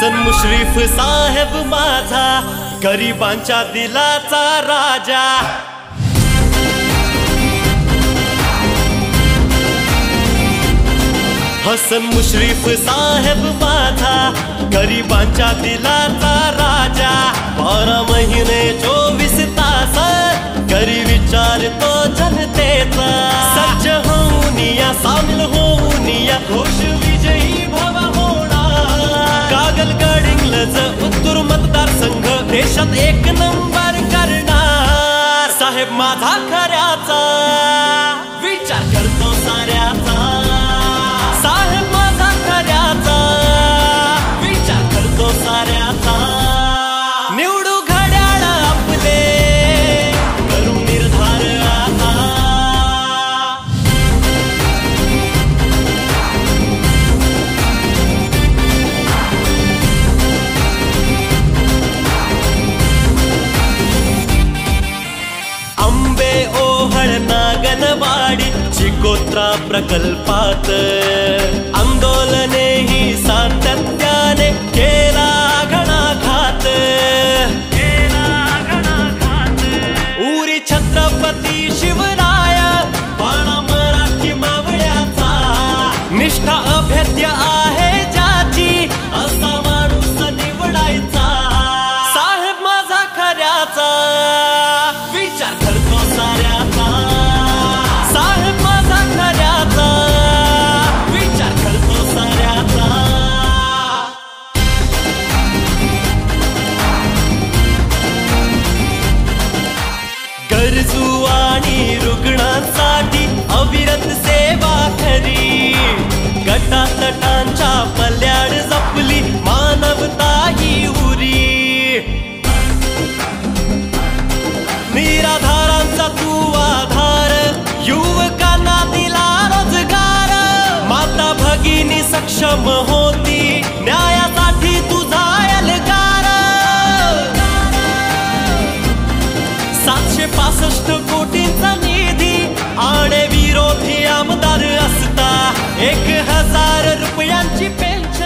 हसन मुश्रीफ साहेब माझा गरिबांच्या दिलाचा राजा। हसन मुश्रीफ साहेब माझा गरिबांच्या दिलाचा राजा। 12 महिने 24 तास करी विचार तो जनतेचा। सज्ज होऊन या सामील होऊन या घोष विजयी भवा होणार। कागल गडिंग्लज उत्तूर मतदारसंघ देशात 1 नंबर करणार। साहेब माझा खऱ्याचा विचार करतो साऱ्याचा। साहेब माझा खऱ्याचा विचार करतो साऱ्याचा। निवडू घड्याळ आपले करू निर्धार आता। आंबे ओहळ नागनवाडी चिकोत्रा प्रकल्पात आंदोलने ही सातत्याने केला घणाघात। उरी छत्रपती शिवराय बाणा मराठी मावळ्याचा। निष्ठा अभेद्य आहे ज्याची असा माणूस निवडायचा। साहेब माझा खऱ्याचा विचार करतो साऱ्याचा। साहेब माझा खऱ्याचा विचार करतो साऱ्याचा। गरजू आणि रुग्णांसाठी अविरत सेवा खरी। गटातटांच्या पल्याड जपली मानवता ही उरी। निराधारांचा तू आधार युवकांना दिला रोजगार। माता भगिनी सक्षम होती न्यायासाठी तुझा एल्गार। 765 कोटींचा निधी आणि विरोधी आमदार असता 1000 रुपयांची पेन्शन।